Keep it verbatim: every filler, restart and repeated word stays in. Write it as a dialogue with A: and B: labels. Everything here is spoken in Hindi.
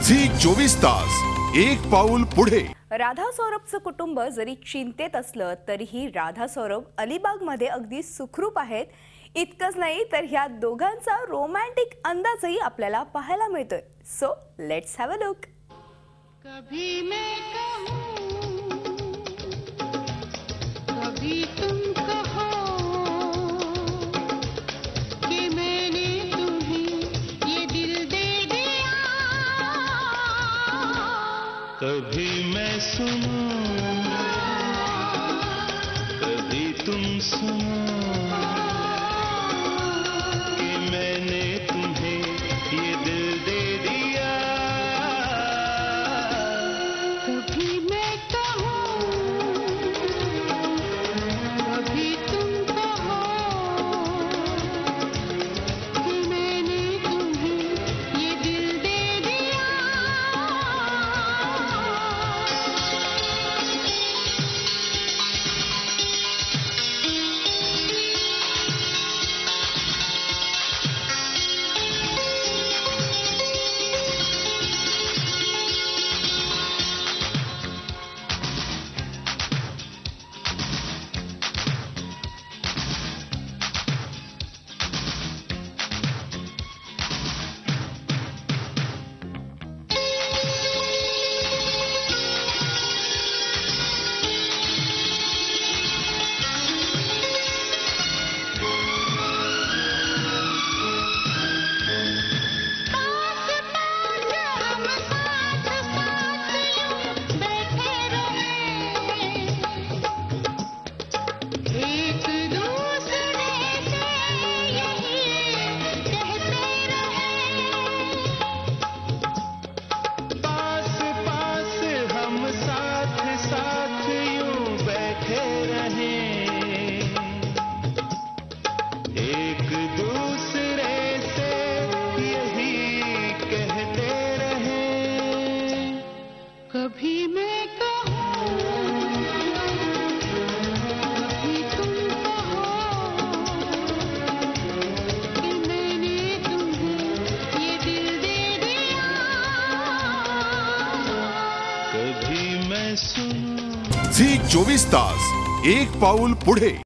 A: झी चोवीस तास एक पाऊल पुढे।
B: राधा सौरभचं कुटुंब जरी चिंतेत असलं तरीही राधा सौरभ अलिबागमध्ये अगदी सुखरूप आहेत। इतकंच नाही तर ह्या दोघांचा रोमॅन्टिक अंदाजही आपल्याला पाहायला मिळतोय। So let's have a look.
C: कभी मैं कहूं, कभी तुम कहो कि मैंने तुम्हें ये दिल दे दिया।
D: कभी मैं सुनूं, कभी तुम सुनो कि मैंने तुम्हें ये दिल दे दिया।
C: कभी मैं कहूं, कभी तुम कहो कि मैंने तुम्हें ये दिल दे दिया। कभी मैं कहूं, कभी तुम कहो कि मैंने तुम्हें ये दिल दे दिया।
D: कभी मैं सुनूं।
A: झी चोवीस तास एक पाऊल पुढे।